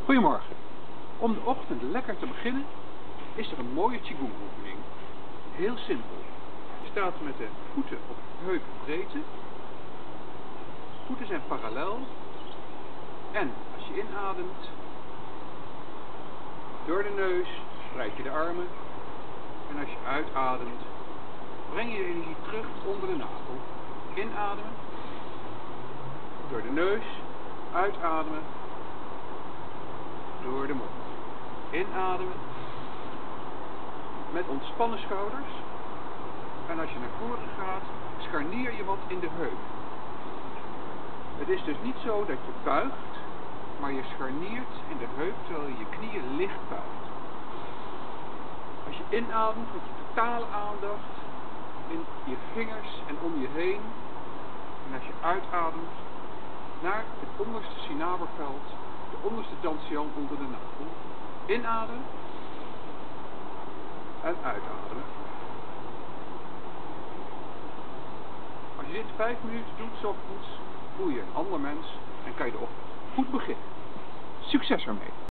Goedemorgen. Om de ochtend lekker te beginnen is er een mooie Qigong oefening. Heel simpel. Je staat met de voeten op heupbreedte. Voeten zijn parallel. En als je inademt, door de neus spreid je de armen. En als je uitademt, breng je de energie terug onder de navel. Inademen, door de neus, uitademen, door de mond. Inademen, met ontspannen schouders. En als je naar voren gaat, scharnier je wat in de heup. Het is dus niet zo dat je buigt, maar je scharniert in de heup terwijl je je knieën licht buigt. Als je inademt, met je totale aandacht in je vingers en om je heen. En als je uitademt, naar het onderste synaberveld, de onderste dantian onder de navel. Inademen en uitademen. Als je dit 5 minuten doet, 's ochtends, voel je een ander mens en kan je de ochtend goed beginnen. Succes ermee!